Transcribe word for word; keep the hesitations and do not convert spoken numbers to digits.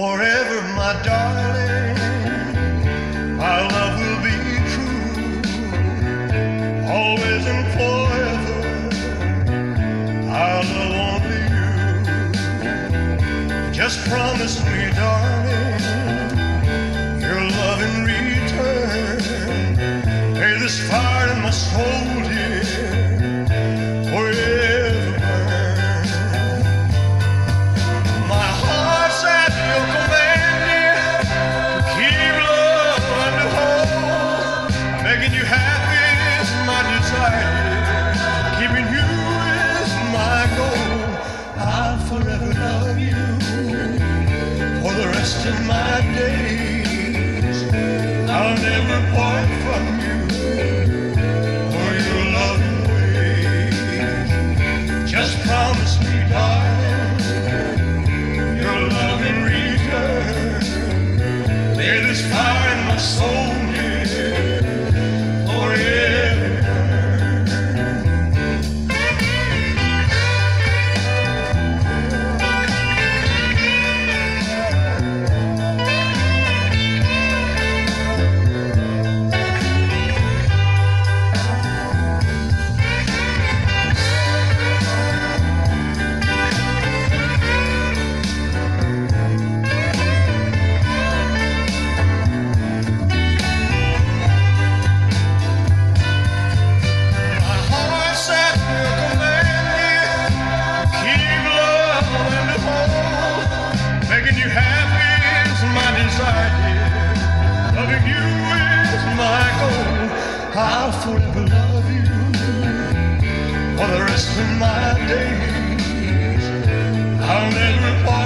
forever, my darling. Our love will be true, always and forever. Our love only you. Just promise me, darling, your love in return. May this fire in my soul, dear, forever burn. My heart's at your command, dear, to keep love and to hold. Making you happy is my desire, keeping you is my goal. I'll forever love you for the rest of my days. I'll never part from you or your loving ways. Just promise me, darling, your love in return. May this fire in my soul, dear, forever burn. Making you happy is my desire, dear. Loving you is my goal. I'll forever love you for the rest of my days. I'll never part